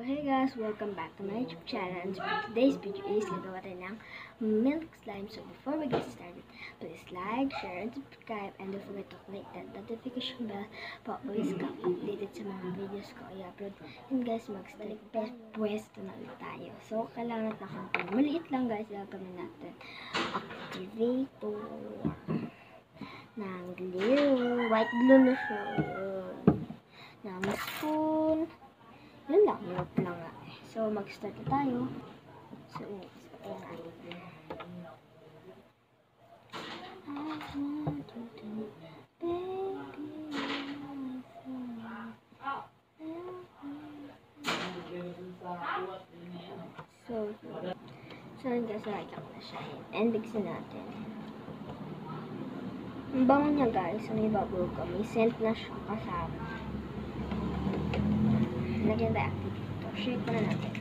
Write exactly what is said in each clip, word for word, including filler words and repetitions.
hey guys, welcome back to my YouTube channel. And for today's video is gagawa tayo ng milk slime. So before we get started, please like, share, and subscribe. And don't forget to click that notification bell para always ka updated sa mga videos ko i-upload. And guys, mag-start pwesto na ulit tayo. So kailangan natin ng maliit lang guys. Gagawin natin activator ng glue. White glue na siya. Ng spoon. Yun lang, yun lang nga. So, mag-start na tayo. So, start na natin. So, so, guys, nakita ko na siya. And, bigsin natin. Ang bango niya, guys. May bubble gum. May scent na siya kasama. Lagyan tayo activator. Shake pa na natin.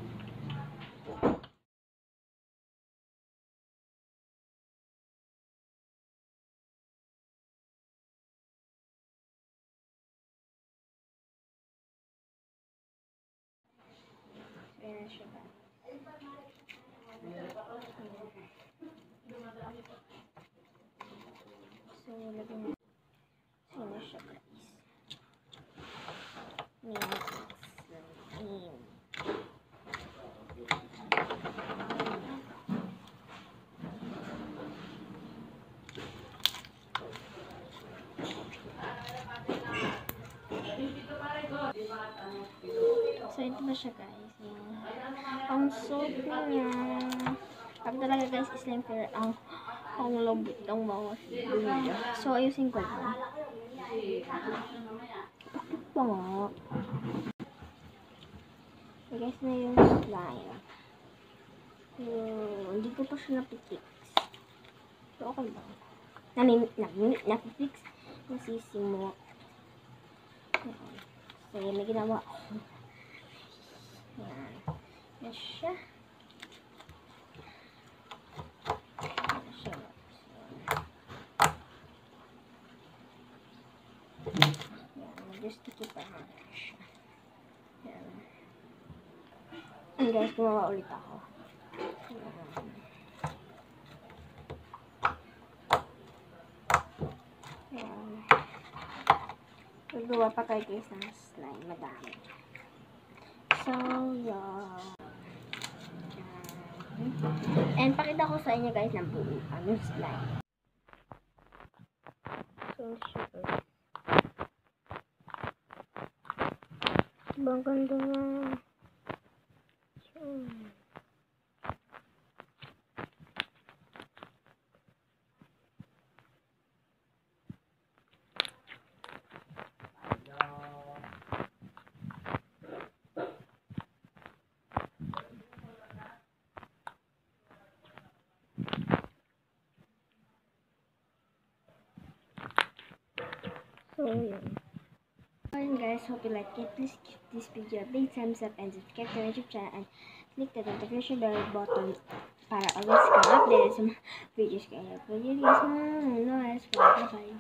Ayan na siya ba? So, lagyan natin. So, ayan na siya guys. Ayan. So, ito ba siya guys? Ang soap niya. Pag talaga guys, slime fair, ang ang lambot ng mga siya. So, ayusin ko lang. Pakit pa nga. So, guys, na yung slime. So, hindi ko pa siya napipix. So, okay lang. Napipix. Nasisimot. So, yan, may ginawa ako. Yan. Yan siya. Yan siya. Yan. Mag-sticky pa nga siya. Yan. And guys, gumawa ulit ako. Yan. Gagawa pa kayo guys ng slime. Madami. So, yeah. And pakita ko sa inyo guys ng buo ano slime. So, super. Bang ganda nga. So, So, yun. So, yun guys, hope you like it. Please give this video a big thumbs up and subscribe to my YouTube channel and click the notification bell button para always ka updated sa mga videos ko. Kaya, please guys, no, no, bye bye.